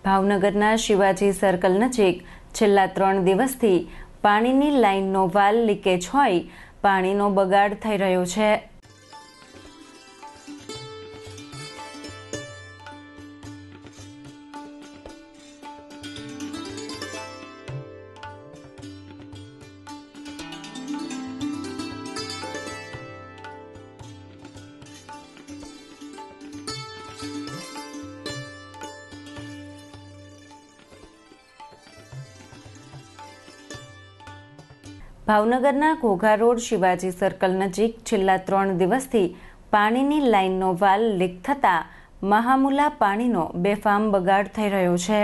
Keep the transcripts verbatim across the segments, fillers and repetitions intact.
ભાવનગરના શિવાજી સર્કલ નજીક છેલ્લા ત્રણ દિવસથી પાણીની લાઇનનો વાલ્વ લીકેજ હોય પાણીનો બગાડ થઈ રહ્યો છે। ભાવનગરના ઘોઘા રોડ શિવાજી સર્કલ નજીક છેલ્લા ત્રણ દિવસથી પાણીની લાઇનનો વાલ્વ લીક થતાં મહામુલા પાણીનો બેફામ બગાડ થઈ રહ્યો છે।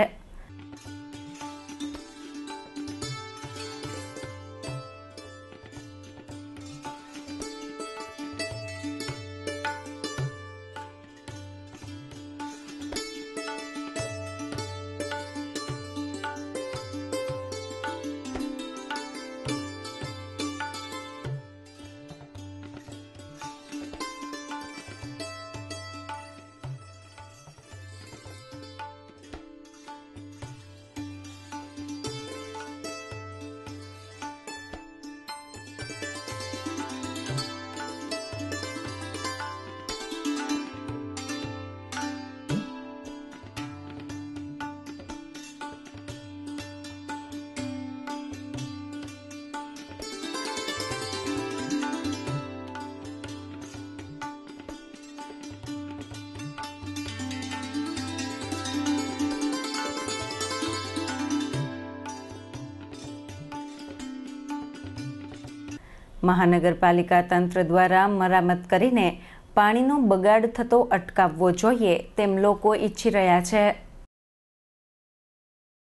મહાનગરપાલિકા તંત્ર દ્વારા મરામત કરીને પાણીનો બગાડ થતો અટકાવવો જોઈએ તેમ લોકો ઈચ્છી રહ્યા છે।